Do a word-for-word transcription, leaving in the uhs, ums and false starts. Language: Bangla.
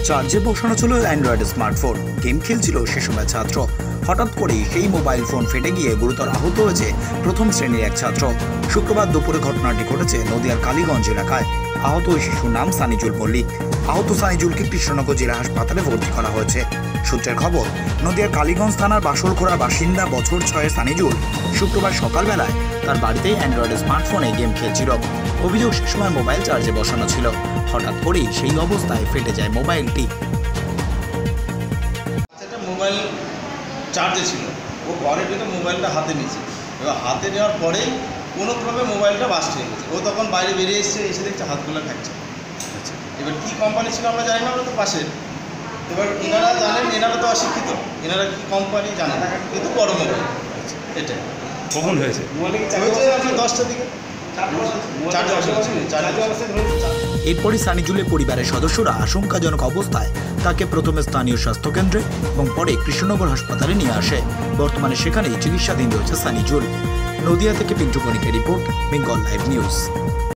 চার্জে বসানো ছিল অ্যান্ড্রয়েড স্মার্টফোন। গেম খেলছিল সে সময় ছাত্র। হঠাৎ করেই সেই মোবাইল ফোন ফেটে গিয়ে গুরুতর আহত হয়েছে প্রথম শ্রেণীর এক ছাত্র। শুক্রবার দুপুরে ঘটনাটি ঘটেছে নদিয়ার কালীগঞ্জ এলাকায়। আহত ওই শিশুর নাম সানিজুল মল্লিক। আহত সানিজুলকে কৃষ্ণনগর জেলা হাসপাতালে ভর্তি করা হয়েছে। সূত্রের খবর, নদিয়ার কালীগঞ্জ থানার বাসলখোড়ার বাসিন্দা বছর ছয়ের সানিজুল শুক্রবার সকালবেলায় তার বাড়িতেই অ্যান্ড্রয়েড স্মার্টফোনে গেম খেলছিল। অভিযোগ, সে সময় মোবাইল চার্জে বসানো ছিল। হঠাৎ করেই সেই অবস্থায় ফেটে যায় মোবাইলটি। মোবাইল চার্জে ছিল, ও ঘরে ঢুকে মোবাইলটা হাতে নিয়েছে। এবার হাতে নেওয়ার পরেই কোনোভাবে মোবাইলটা বাস্ট হয়ে গেছে। ও তখন বাইরে বেরিয়ে এসছে, এসে দেখছে হাতগুলো থাকছে। এবার কী কোম্পানি ছিল আমরা জানি না, আমরা তো পাশের। এবার এনারা জানেন, এনারা তো অশিক্ষিত, এনারা কী কোম্পানি জানে না, কিন্তু বড় মোবাইল। এটাই কখন হয়েছে? হয়েছে আপনি দশটার দিকে। এরপরই সানিজুলের পরিবারের সদস্যরা আশঙ্কাজনক অবস্থায় তাকে প্রথমে স্থানীয় স্বাস্থ্যকেন্দ্রে এবং পরে কৃষ্ণনগর হাসপাতালে নিয়ে আসে। বর্তমানে সেখানেই চিকিৎসাধীন রয়েছে সানিজুল। নদিয়া থেকে পিন্টু বণিকের রিপোর্ট, বেঙ্গল লাইভ নিউজ।